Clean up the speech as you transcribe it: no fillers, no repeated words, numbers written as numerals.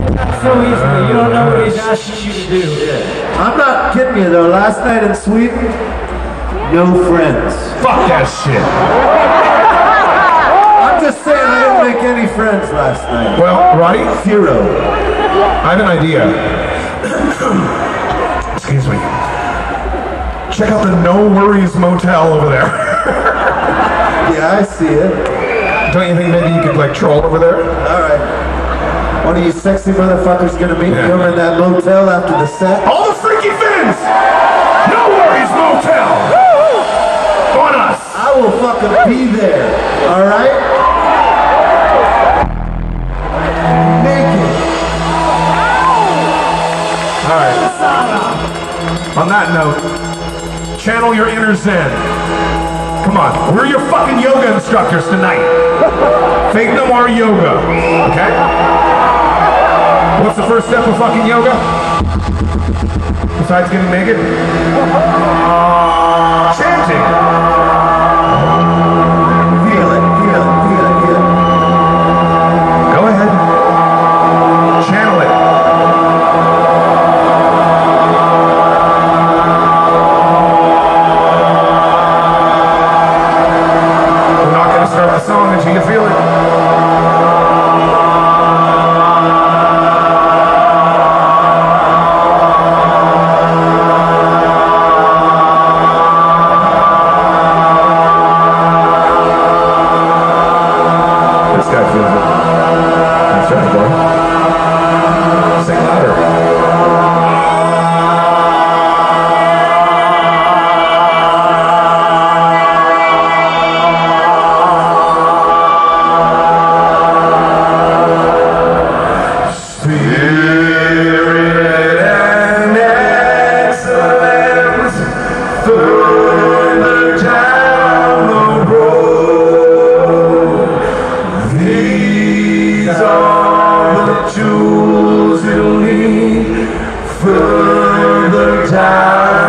So easily, you don't know what he's asking you to do. Yeah. I'm not kidding you though, last night in Sweden, no friends. Fuck that shit. I'm just saying I didn't make any friends last night. Well, right? Zero. I have an idea. Excuse me. Check out the No Worries Motel over there. Yeah, I see it. Don't you think maybe you could like troll over there? Alright. One of you sexy motherfuckers gonna meet me over in that motel after the set? All the freaky fins! No Worries Motel! On us! I will fucking be there, alright? Naked. Alright. On that note, channel your inner Zen. Come on, we're your fucking yoga instructors tonight. Fake no more yoga, okay? What's the first step of fucking yoga? Besides getting naked? Chanting. Feel it, feel it, feel it, feel it. Go ahead. Channel it. We're not going to start the song until you feel it. That's right, boy. Sing louder. Spirit and excellence further down the road. These are the tools you'll need further down.